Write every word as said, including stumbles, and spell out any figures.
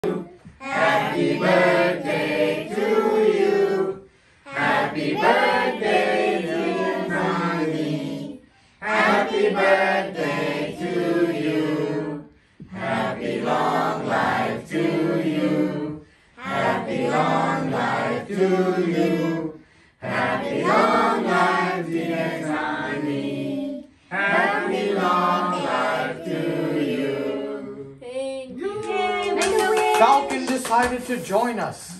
Happy birthday to you. Happy birthday, dear Nani. Happy birthday to you. Happy long life to you. Happy long life to you. Happy long life, dear Nani. Happy long life to you. Thank you. Falcon decided to join us.